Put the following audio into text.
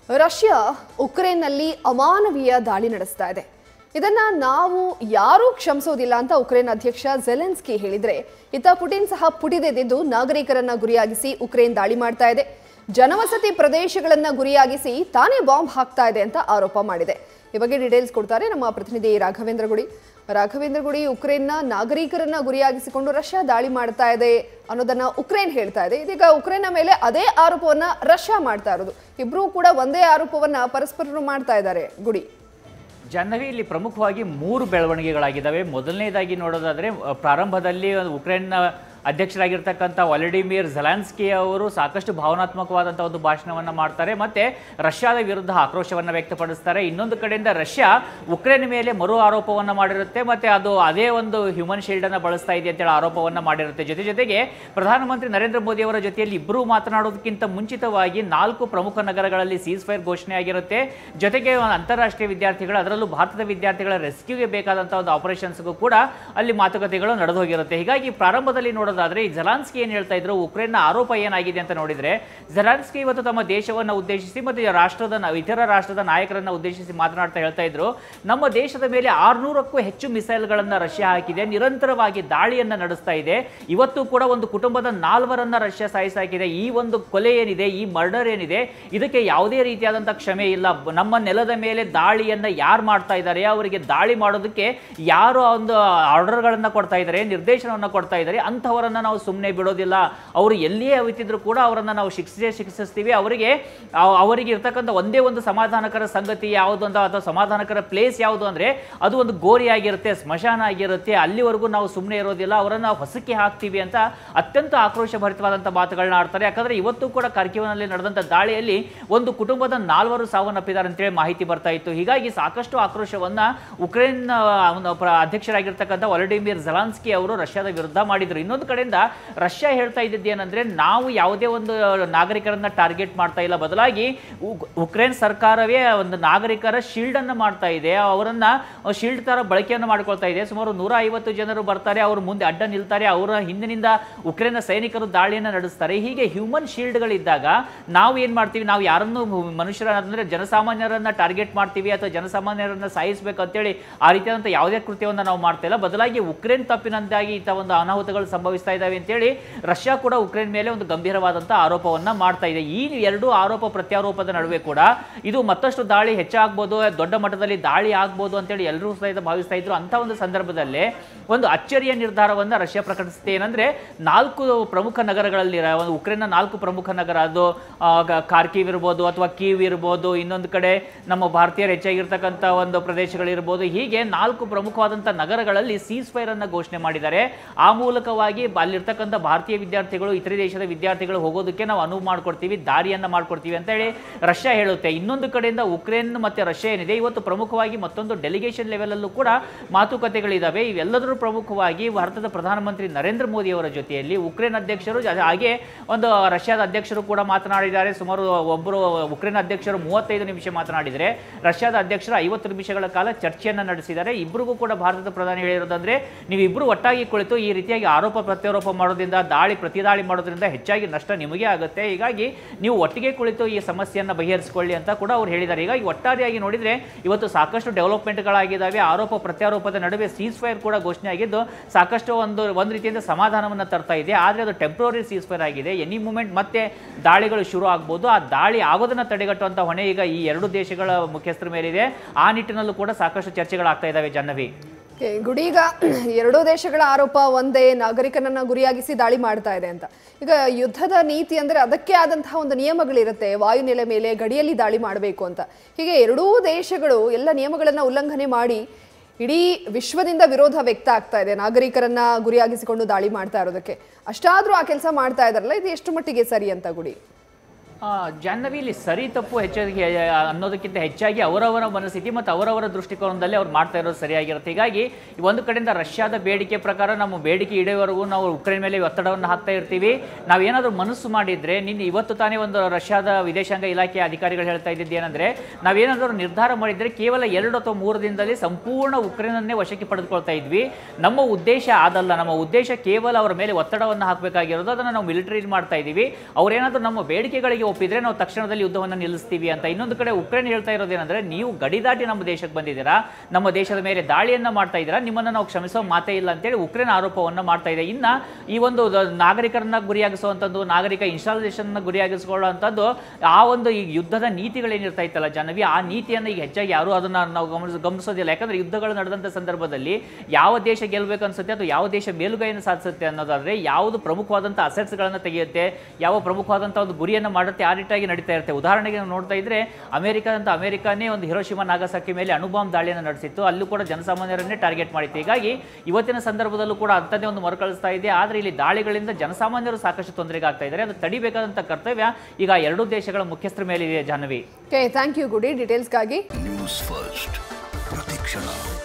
Russia ಉಕ್ರೇನ್ನಲ್ಲಿ ಅಮಾನವೀಯ ದಾಳಿ ನಡೆಸ್ತಾ ಇದೆ. ಇದನ್ನ ನಾವು ಯಾರೂ ಕ್ಷಮಿಸೋದಿಲ್ಲ ಅಂತ ಉಕ್ರೇನ್ ಅಧ್ಯಕ್ಷ ಝೆಲೆನ್ಸ್ಕಿ ಹೇಳಿದ್ರೆ, ಇತ್ತ ಪುಟಿನ್ ಸಹ ಪುಟಿದೆದ್ದು ನಾಗರಿಕರನ್ನ ಗುರಿಯಾಗಿಸಿ ಉಕ್ರೇನ್ ದಾಳಿ ಮಾಡ್ತಾ ಇದೆ. ಜನವಸತಿ ಪ್ರದೇಶಗಳನ್ನ ಗುರಿಯಾಗಿಸಿ ತಾನೇ ಬಾಂಬ್ ಹಾಕ್ತಾ ಇದೆ ಅಂತ ಆರೋಪ ಮಾಡಿದೆ. ಈ ಬಗ್ಗೆ ಡೀಟೇಲ್ಸ್ ಕೊಡ್ತಾರೆ ನಮ್ಮ ಪ್ರತಿನಿಧಿ ರಾಘವೇಂದ್ರ ಗುಡಿ. ರಾಘವೇಂದ್ರ ಗುಡಿ, ಉಕ್ರೇನ್ನ ನಾಗರಿಕರನ್ನ ಗುರಿಯಾಗಿಸಿಕೊಂಡು ರಷ್ಯಾ ದಾಳಿ ಮಾಡ್ತಾ ಇದೆ ಅನ್ನೋದನ್ನ ಉಕ್ರೇನ್ ಹೇಳ್ತಾ ಇದೆ. ಇದೀಗ ಉಕ್ರೇನ್ನ ಮೇಲೆ ಅದೇ ಆರೋಪವನ್ನ ರಷ್ಯಾ ಮಾಡ್ತಾ ಇರೋದು. ಇಬ್ರು ಕೂಡ ಒಂದೇ ಆರೋಪವನ್ನ ಪರಸ್ಪರರು ಮಾಡ್ತಾ ಇದ್ದಾರೆ. ಗುಡಿ, ಜಾಹ್ನವಿ, ಇಲ್ಲಿ ಪ್ರಮುಖವಾಗಿ 3 ಬೆಳವಣಿಗೆಗಳಾಗಿದ್ದಾವೆ. ಮೊದಲನೇದಾಗಿ ನೋಡೋದಾದ್ರೆ, ಪ್ರಾರಂಭದಲ್ಲಿ ಉಕ್ರೇನ್ನ ಅಧ್ಯಕ್ಷರಾಗಿರ್ತಕ್ಕಂಥ ವ್ಲಾಡಿಮಿರ್ ಝೆಲೆನ್ಸ್ಕಿ ಅವರು ಸಾಕಷ್ಟು ಭಾವನಾತ್ಮಕವಾದಂಥ ಒಂದು ಭಾಷಣವನ್ನು ಮಾಡ್ತಾರೆ, ಮತ್ತೆ ರಷ್ಯಾದ ವಿರುದ್ಧ ಆಕ್ರೋಶವನ್ನು ವ್ಯಕ್ತಪಡಿಸ್ತಾರೆ. ಇನ್ನೊಂದು ಕಡೆಯಿಂದ ರಷ್ಯಾ ಉಕ್ರೇನ್ ಮೇಲೆ ಮರು ಆರೋಪವನ್ನು ಮಾಡಿರುತ್ತೆ, ಮತ್ತೆ ಅದು ಅದೇ ಒಂದು ಹ್ಯೂಮನ್ ಶೀಲ್ಡನ್ನು ಬಳಸ್ತಾ ಇದೆ ಅಂತೇಳಿ ಆರೋಪವನ್ನು ಮಾಡಿರುತ್ತೆ. ಜೊತೆಗೆ ಪ್ರಧಾನಮಂತ್ರಿ ನರೇಂದ್ರ ಮೋದಿ ಅವರ ಜೊತೆಯಲ್ಲಿ ಇಬ್ಬರು ಮಾತನಾಡೋದಕ್ಕಿಂತ ಮುಂಚಿತವಾಗಿ 4 ಪ್ರಮುಖ ನಗರಗಳಲ್ಲಿ ಸೀಸ್ ಫೈರ್ ಘೋಷಣೆ ಆಗಿರುತ್ತೆ. ಜೊತೆಗೆ ಅಂತಾರಾಷ್ಟ್ರೀಯ ವಿದ್ಯಾರ್ಥಿಗಳು, ಅದರಲ್ಲೂ ಭಾರತದ ವಿದ್ಯಾರ್ಥಿಗಳ ರೆಸ್ಕ್ಯೂಗೆ ಬೇಕಾದಂಥ ಒಂದು ಆಪರೇಷನ್ಸ್ಗೂ ಕೂಡ ಅಲ್ಲಿ ಮಾತುಕತೆಗಳು ನಡೆದು ಹೋಗಿರುತ್ತೆ. ಹೀಗಾಗಿ ಪ್ರಾರಂಭದಲ್ಲಿ ನೋಡೋದಾದ್ರೆ ಈ ಝೆಲೆನ್ಸ್ಕಿ ಏನು ಹೇಳ್ತಾ ಇದ್ರು, ಉಕ್ರೇನ್ನ ಆರೋಪ ಏನಾಗಿದೆ ಅಂತ ನೋಡಿದ್ರೆ, ಝೆಲೆನ್ಸ್ಕಿ ಇವತ್ತು ತಮ್ಮ ದೇಶವನ್ನು ಉದ್ದೇಶಿಸಿ ಮತ್ತೆ ಇತರ ರಾಷ್ಟ್ರದ ನಾಯಕರನ್ನ ಉದ್ದೇಶಿಸಿ ಮಾತನಾಡ್ತಾ ಹೇಳ್ತಾ ಇದ್ರು, ನಮ್ಮ ದೇಶದ ಮೇಲೆ 600ಕ್ಕೂ ಹೆಚ್ಚು ಮಿಸೈಲ್ಗಳನ್ನ ರಷ್ಯಾ ಹಾಕಿದೆ, ನಿರಂತರವಾಗಿ ದಾಳಿಯನ್ನ ನಡೆಸ್ತಾ ಇದೆ. ಇವತ್ತು ಕೂಡ ಒಂದು ಕುಟುಂಬದ 4ರನ್ನ ರಷ್ಯಾ ಸಾಯಿಸಾಕಿದೆ. ಈ ಒಂದು ಕೊಲೆ ಏನಿದೆ, ಈ ಮರ್ಡರ್ ಏನಿದೆ, ಇದಕ್ಕೆ ಯಾವುದೇ ರೀತಿಯಾದಂತಹ ಕ್ಷಮೆ ಇಲ್ಲ. ನಮ್ಮ ನೆಲದ ಮೇಲೆ ದಾಳಿಯನ್ನ ಯಾರು ಮಾಡ್ತಾ ಇದ್ದಾರೆ, ಅವರಿಗೆ ದಾಳಿ ಮಾಡೋದಕ್ಕೆ ಯಾರು ಒಂದು ಆರ್ಡರ್ಗಳನ್ನ ಕೊಡ್ತಾ ಇದ್ದಾರೆ, ನಿರ್ದೇಶನವನ್ನ ಕೊಡ್ತಾ ಇದ್ದಾರೆ, ಅಂತವರನ್ನ ನಾವು ಸುಮ್ಮನೆ ಬಿಡೋದಿಲ್ಲ. ಅವರು ಎಲ್ಲಿಯೇ ಅವಿತಿದ್ರು ಕೂಡ ಅವರನ್ನ ನಾವು ಶಿಕ್ಷಿಸ್ತೀವಿ. ಅವರಿಗೆ ಇರ್ತಕ್ಕಂಥ ಒಂದೇ ಒಂದು ಸಮಾಧಾನಕರ ಸಂಗತಿ ಯಾವುದು ಅಂತ, ಅಥವಾ ಸಮಾಧಾನಕರ ಪ್ಲೇಸ್ ಯಾವುದು ಅಂದ್ರೆ ಅದು ಒಂದು ಗೋರಿ ಆಗಿರುತ್ತೆ, ಸ್ಮಶಾನ ಆಗಿರುತ್ತೆ. ಅಲ್ಲಿವರೆಗೂ ನಾವು ಸುಮ್ಮನೆ ಇರೋದಿಲ್ಲ, ಅವರನ್ನ ಹೊಸಕ್ಕೆ ಹಾಕ್ತೀವಿ ಅಂತ ಅತ್ಯಂತ ಆಕ್ರೋಶ ಭರಿತವಾದಂಥ ಮಾತುಗಳನ್ನ ಆಡ್ತಾರೆ. ಯಾಕಂದ್ರೆ ಇವತ್ತು ಕೂಡ ಖಾರ್ಕಿವ್ನಲ್ಲಿ ನಡೆದಂಥ ದಾಳಿಯಲ್ಲಿ ಒಂದು ಕುಟುಂಬದ 4 ಸಾವನ್ನಪ್ಪಿದ್ದಾರೆ ಅಂತೇಳಿ ಮಾಹಿತಿ ಬರ್ತಾ ಇತ್ತು. ಹೀಗಾಗಿ ಸಾಕಷ್ಟು ಆಕ್ರೋಶವನ್ನ ಉಕ್ರೇನ್ ಅಧ್ಯಕ್ಷರಾಗಿರ್ತಕ್ಕಂಥ ವ್ಲಾಡಿಮಿರ್ ಝೆಲೆನ್ಸ್ಕಿ ಅವರು ರಷ್ಯಾದ ವಿರುದ್ಧ ಮಾಡಿದ್ರು. ಇನ್ನೊಂದು ಕಡೆಯಿಂದ ರಷ್ಯಾ ಹೇಳ್ತಾ ಇದ್ದಿದ್ದು ಏನಂದ್ರೆ, ನಾವು ಯಾವುದೇ ಒಂದು ನಾಗರಿಕರನ್ನ ಟಾರ್ಗೆಟ್ ಮಾಡ್ತಾ ಇಲ್ಲ, ಬದಲಾಗಿ ಉಕ್ರೇನ್ ಸರ್ಕಾರವೇ ಒಂದು ನಾಗರಿಕರ ಶೀಲ್ಡ್ ಅನ್ನು ಮಾಡ್ತಾ ಇದೆ, ಅವರನ್ನ ಶೀಲ್ಡ್ ತರ ಬಳಕೆಯನ್ನು ಮಾಡ್ಕೊಳ್ತಾ ಇದೆ. ಸುಮಾರು 150 ಜನರು ಬರ್ತಾರೆ, ಅವರು ಮುಂದೆ ಅಡ್ಡ ನಿಲ್ತಾರೆ, ಅವರ ಹಿಂದಿನಿಂದ ಉಕ್ರೇನ್ನ ಸೈನಿಕರು ದಾಳಿಯನ್ನು ನಡೆಸ್ತಾರೆ. ಹೀಗೆ ಹ್ಯೂಮನ್ ಶೀಲ್ಡ್ಗಳಿದ್ದಾಗ ನಾವು ಏನ್ ಮಾಡ್ತೀವಿ, ನಾವು ಯಾರನ್ನು ಮನುಷ್ಯರ ಅಂದ್ರೆ ಜನಸಾಮಾನ್ಯರನ್ನ ಟಾರ್ಗೆಟ್ ಮಾಡ್ತೀವಿ ಅಥವಾ ಜನಸಾಮಾನ್ಯರನ್ನ ಸಾಯಿಸಬೇಕು ಅಂತೇಳಿ ಆ ರೀತಿಯಾದಂಥ ಯಾವುದೇ ಕೃತ್ಯವನ್ನು ನಾವು ಮಾಡ್ತಾ ಇಲ್ಲ. ಬದಲಾಗಿ ಉಕ್ರೇನ್ ತಪ್ಪಿನಂದಾಗಿ ಇಂಥ ಒಂದು ಅನಾಹುತಗಳು ಸಂಭವಿಸ್ತಾ ಇದ್ದಾವೆ ಅಂತೇಳಿ ರಷ್ಯಾ ಕೂಡ ಉಕ್ರೇನ್ ಮೇಲೆ ಒಂದು ಗಂಭೀರವಾದಂತಹ ಆರೋಪವನ್ನ ಮಾಡ್ತಾ ಇದೆ. ಈ 2 ಆರೋಪ ಪ್ರತ್ಯಾರೋಪದ ನಡುವೆ ಕೂಡ ಇದು ಮತ್ತಷ್ಟು ದಾಳಿ ಹೆಚ್ಚಾಗಬಹುದು, ದೊಡ್ಡ ಮಟ್ಟದಲ್ಲಿ ದಾಳಿ ಆಗ್ಬಹುದು ಅಂತೇಳಿ ಎಲ್ಲರೂ ಸಹಿತ ಭಾವಿಸ್ತಾ ಇದ್ರು. ಅಂತ ಒಂದು ಸಂದರ್ಭದಲ್ಲೇ ಒಂದು ಅಚ್ಚರಿಯ ನಿರ್ಧಾರವನ್ನ ರಷ್ಯಾ ಪ್ರಕಟಿಸುತ್ತೆ. ಏನಂದ್ರೆ, 4 ಪ್ರಮುಖ ನಗರಗಳಲ್ಲಿ, ಉಕ್ರೇನ್ನ 4 ಪ್ರಮುಖ ನಗರ, ಅದು ಖಾರ್ಕಿವ್ ಇರ್ಬೋದು ಅಥವಾ ಕೀವ್ ಇರ್ಬೋದು, ಇನ್ನೊಂದು ಕಡೆ ನಮ್ಮ ಭಾರತೀಯರು ಹೆಚ್ಚಾಗಿರ್ತಕ್ಕಂಥ ಒಂದು ಪ್ರದೇಶಗಳಿರ್ಬೋದು, ಹೀಗೆ 4 ಪ್ರಮುಖವಾದಂಥ ನಗರಗಳಲ್ಲಿ ಸೀಸ್ ಫೈರ್ ಅನ್ನ ಘೋಷಣೆ ಮಾಡಿದ್ದಾರೆ. ಆ ಮೂಲಕವಾಗಿ ಅಲ್ಲಿರ್ತಕ್ಕಂಥ ಭಾರತೀಯ ವಿದ್ಯಾರ್ಥಿಗಳು, ಇತರೆ ದೇಶದ ವಿದ್ಯಾರ್ಥಿಗಳು ಹೋಗೋದಕ್ಕೆ ನಾವು ಅನುವು ಮಾಡ್ಕೊಡ್ತೀವಿ, ದಾರಿಯನ್ನ ಮಾಡ್ಕೊಡ್ತೀವಿ ಅಂತ ಹೇಳಿ ರಷ್ಯಾ ಹೇಳುತ್ತೆ. ಇನ್ನೊಂದು ಕಡೆಯಿಂದ ಉಕ್ರೇನ್ ಮತ್ತೆ ರಷ್ಯಾ ಏನಿದೆ, ಇವತ್ತು ಪ್ರಮುಖವಾಗಿ ಮತ್ತೊಂದು ಡೆಲಿಗೇಷನ್ ಲೆವೆಲ್ ಅಲ್ಲೂ ಕೂಡ ಮಾತುಕತೆಗಳಿದ್ದಾವೆ. ಇವೆಲ್ಲದರೂ ಪ್ರಮುಖವಾಗಿ ಭಾರತದ ಪ್ರಧಾನಮಂತ್ರಿ ನರೇಂದ್ರ ಮೋದಿ ಅವರ ಜೊತೆಯಲ್ಲಿ ಉಕ್ರೇನ್ ಅಧ್ಯಕ್ಷರು, ಹಾಗೆ ಒಂದು ರಷ್ಯಾದ ಅಧ್ಯಕ್ಷರು ಕೂಡ ಮಾತನಾಡಿದ್ದಾರೆ. ಸುಮಾರು ಒಬ್ಬರು ಉಕ್ರೇನ್ ಅಧ್ಯಕ್ಷರು 35 ನಿಮಿಷ ಮಾತನಾಡಿದರೆ, ರಷ್ಯಾದ ಅಧ್ಯಕ್ಷರು 50 ನಿಮಿಷಗಳ ಕಾಲ ಚರ್ಚೆಯನ್ನು ನಡೆಸಿದ್ದಾರೆ. ಇಬ್ಬರಿಗೂ ಕೂಡ ಭಾರತದ ಪ್ರಧಾನಿ ಹೇಳಿರೋದಂದ್ರೆ, ನೀವಿಬ್ಬರು ಒಟ್ಟಾಗಿ ಕುಳಿತು ಈ ರೀತಿಯಾಗಿ ಆರೋಪ ಪ್ರತ್ಯಾರೋಪ ಮಾಡೋದ್ರಿಂದ, ಪ್ರತಿದಾಳಿ ಮಾಡೋದ್ರಿಂದ ಹೆಚ್ಚಾಗಿ ನಷ್ಟ ನಿಮಗೆ ಆಗುತ್ತೆ. ಹೀಗಾಗಿ ನೀವು ಒಟ್ಟಿಗೆ ಕುಳಿತು ಈ ಸಮಸ್ಯೆಯನ್ನು ಬಗೆಹರಿಸಿಕೊಳ್ಳಿ ಅಂತ ಕೂಡ ಅವ್ರು ಹೇಳಿದ್ದಾರೆ. ಹೀಗಾಗಿ ಒಟ್ಟಾರೆಯಾಗಿ ನೋಡಿದ್ರೆ ಇವತ್ತು ಸಾಕಷ್ಟು ಡೆವಲಪ್ಮೆಂಟ್ಗಳಾಗಿದ್ದಾವೆ. ಆರೋಪ ಪ್ರತ್ಯಾರೋಪದ ನಡುವೆ ಸೀಸ್ ಫೈರ್ ಕೂಡ ಘೋಷಣೆ ಆಗಿದ್ದು ಸಾಕಷ್ಟು ಒಂದು ರೀತಿಯಿಂದ ಸಮಾಧಾನವನ್ನು ತರ್ತಾ ಇದೆ. ಆದರೆ ಅದು ಟೆಂಪ್ರರಿ ಸೀಸ್ ಫೈರ್ ಆಗಿದೆ. ಎನಿ ಮೂಮೆಂಟ್ ಮತ್ತೆ ದಾಳಿಗಳು ಶುರು ಆಗ್ಬೋದು. ಆ ದಾಳಿ ಆಗೋದನ್ನ ತಡೆಗಟ್ಟುವಂತ ಹೊಣೆ ಈಗ ಈ 2 ದೇಶಗಳ ಮುಖ್ಯಸ್ಥರ ಮೇಲಿದೆ. ಆ ನಿಟ್ಟಿನಲ್ಲೂ ಕೂಡ ಸಾಕಷ್ಟು ಚರ್ಚೆಗಳಾಗ್ತಾ ಇದ್ದಾವೆ. ಜಾಹ್ನವಿ, ಗುಡೀಗ 2 ದೇಶಗಳ ಆರೋಪ ಒಂದೇ, ನಾಗರಿಕನನ್ನ ಗುರಿಯಾಗಿಸಿ ದಾಳಿ ಮಾಡ್ತಾ ಇದೆ ಅಂತ. ಈಗ ಯುದ್ಧದ ನೀತಿ ಅಂದ್ರೆ ಅದಕ್ಕೆ ಆದಂತಹ ಒಂದು ನಿಯಮಗಳಿರುತ್ತೆ, ವಾಯುನೆಲೆ ಮೇಲೆ ಗಡಿಯಲ್ಲಿ ದಾಳಿ ಮಾಡಬೇಕು ಅಂತ. ಹೀಗೆ 2 ದೇಶಗಳು ಎಲ್ಲ ನಿಯಮಗಳನ್ನ ಉಲ್ಲಂಘನೆ ಮಾಡಿ ಇಡೀ ವಿಶ್ವದಿಂದ ವಿರೋಧ ವ್ಯಕ್ತ ಆಗ್ತಾ ಇದೆ ನಾಗರಿಕರನ್ನ ಗುರಿಯಾಗಿಸಿಕೊಂಡು ದಾಳಿ ಮಾಡ್ತಾ ಇರೋದಕ್ಕೆ. ಅಷ್ಟಾದ್ರೂ ಆ ಕೆಲಸ ಮಾಡ್ತಾ ಇದಾರಲ್ಲ, ಇದು ಎಷ್ಟು ಮಟ್ಟಿಗೆ ಸರಿ ಅಂತ ಗುಡಿ? ಜಾಹ್ನವಿ, ಇಲ್ಲಿ ಸರಿ ತಪ್ಪು ಹೆಚ್ಚಾಗಿ ಅನ್ನೋದಕ್ಕಿಂತ ಹೆಚ್ಚಾಗಿ ಅವರವರ ಮನಸ್ಥಿತಿ ಮತ್ತು ಅವರವರ ದೃಷ್ಟಿಕೋನದಲ್ಲಿ ಅವ್ರು ಮಾಡ್ತಾ ಇರೋದು ಸರಿಯಾಗಿರುತ್ತೆ. ಹೀಗಾಗಿ ಒಂದು ಕಡೆಯಿಂದ ರಷ್ಯಾದ ಬೇಡಿಕೆ ಪ್ರಕಾರ ನಮ್ಮ ಬೇಡಿಕೆ ಇಡೋವರೆಗೂ ನಾವು ಉಕ್ರೇನ್ ಮೇಲೆ ಒತ್ತಡವನ್ನು ಹಾಕ್ತಾ ಇರ್ತೀವಿ. ನಾವೇನಾದರೂ ಮನಸ್ಸು ಮಾಡಿದ್ರೆ, ಇವತ್ತು ತಾನೇ ಒಂದು ರಷ್ಯಾದ ವಿದೇಶಾಂಗ ಇಲಾಖೆಯ ಅಧಿಕಾರಿಗಳು ಹೇಳ್ತಾ ಇದ್ದಿದ್ದು ಏನಂದ್ರೆ, ನಾವೇನಾದರೂ ನಿರ್ಧಾರ ಮಾಡಿದ್ರೆ ಕೇವಲ 2 ಅಥವಾ 3 ದಿನದಲ್ಲಿ ಸಂಪೂರ್ಣ ಉಕ್ರೇನನ್ನೇ ವಶಕ್ಕೆ ಪಡೆದುಕೊಳ್ತಾ ಇದ್ವಿ. ನಮ್ಮ ಉದ್ದೇಶ ಅದಲ್ಲ. ನಮ್ಮ ಉದ್ದೇಶ ಕೇವಲ ಅವರ ಮೇಲೆ ಒತ್ತಡವನ್ನು ಹಾಕಬೇಕಾಗಿರೋದು. ಅದನ್ನು ನಾವು ಮಿಲಿಟರಿ ಮಾಡ್ತಾ ಇದ್ದೀವಿ. ಅವರೇನಾದರೂ ನಮ್ಮ ಬೇಡಿಕೆಗಳಿಗೆ ಒಪ್ಪಿದ್ರೆ ನಾವು ತಕ್ಷಣದಲ್ಲಿ ಯುದ್ಧವನ್ನು ನಿಲ್ಲಿಸ್ತೀವಿ ಅಂತ. ಇನ್ನೊಂದು ಕಡೆ ಉಕ್ರೇನ್ ಹೇಳ್ತಾ ಇರೋದೇನೆಂದ್ರೆ, ನೀವು ಗಡಿ ದಾಟಿ ನಮ್ಮ ದೇಶಕ್ಕೆ ಬಂದಿದ್ದೀರಾ, ನಮ್ಮ ದೇಶದ ಮೇಲೆ ದಾಳಿಯನ್ನ ಮಾಡ್ತಾ ಇದ್ದೀರಾ, ನಿಮ್ಮನ್ನು ನಾವು ಕ್ಷಮಿಸೋ ಮಾತೇ ಇಲ್ಲ ಅಂತೇಳಿ ಉಕ್ರೇನ್ ಆರೋಪವನ್ನು ಮಾಡ್ತಾ ಇದೆ. ಇನ್ನ ಈ ಒಂದು ನಾಗರಿಕರನ್ನ ಗುರಿಯಾಗಿಸುವಂಥದ್ದು, ನಾಗರಿಕ ಇನ್ಸ್ಟಾಲೇಷನ್ ಗುರಿಯಾಗಿಸಿಕೊಳ್ಳುವಂಥದ್ದು, ಆ ಒಂದು ಈ ಯುದ್ಧದ ನೀತಿಗಳೇನಿರ್ತಾ ಇತ್ತಲ್ಲ ಜಾಹ್ನವಿ, ಆ ನೀತಿಯನ್ನು ಈಗ ಹೆಚ್ಚಾಗಿ ಯಾರು ಅದನ್ನ ನಾವು ಗಮನಿಸೋದಿಲ್ಲ. ಯಾಕಂದ್ರೆ ಯುದ್ಧಗಳು ನಡೆದಂಥ ಸಂದರ್ಭದಲ್ಲಿ ಯಾವ ದೇಶ ಗೆಲ್ಲಬೇಕು ಅನ್ಸುತ್ತೆ ಅಥವಾ ಯಾವ ದೇಶ ಮೇಲುಗೈಯನ್ನು ಸಾಧಿಸುತ್ತೆ ಅನ್ನೋದಾದ್ರೆ, ಯಾವುದು ಪ್ರಮುಖವಾದಂಥ ಅಸೆಟ್ಸ್ಗಳನ್ನು ತೆಗೆಯುತ್ತೆ, ಯಾವ ಪ್ರಮುಖವಾದಂಥ ಒಂದು ಗುರಿಯನ್ನು ಮಾಡುತ್ತೆ, ಆ ನಿಟ್ಟಾಗಿ ನಡೀತಾ ಇರುತ್ತೆ. ಉದಾಹರಣೆಗೆ ನಾವು ನೋಡ್ತಾ ಇದ್ರೆ ಅಮೆರಿಕಾನೇ ಒಂದು ಹಿರೋಶಿಮಾ ನಾಗಸಾಕಿ ಮೇಲೆ ಅಣುಬಾಂಬ್ ದಾಳಿಯನ್ನು ನಡೆಸಿತ್ತು. ಅಲ್ಲೂ ಕೂಡ ಜನಸಾಮಾನ್ಯರನ್ನೇ ಟಾರ್ಗೆಟ್ ಮಾಡಿತ್ತು. ಹೀಗಾಗಿ ಇವತ್ತಿನ ಸಂದರ್ಭದಲ್ಲೂ ಕೂಡ ಅಂಥದ್ದೇ ಒಂದು ಮರುಕಳಿಸ್ತಾ ಇದೆ. ಆದರೆ ಇಲ್ಲಿ ದಾಳಿಗಳಿಂದ ಜನಸಾಮಾನ್ಯರು ಸಾಕಷ್ಟು ತೊಂದರೆಗೆ ಆಗ್ತಾ ಇದ್ದಾರೆ. ಅದು ತಡಿಬೇಕಾದಂಥ ಕರ್ತವ್ಯ ಈಗ ಎರಡೂ ದೇಶಗಳ ಮುಖ್ಯಸ್ಥರ ಮೇಲಿದೆ ಜಾಹ್ನವಿ. ಥ್ಯಾಂಕ್ ಯು ಗುಡಿ ಡೀಟೇಲ್ಸ್ಗಾಗಿ. ನ್ಯೂಸ್ ಫಸ್ಟ್ ಪ್ರತಿಕ್ಷಣ.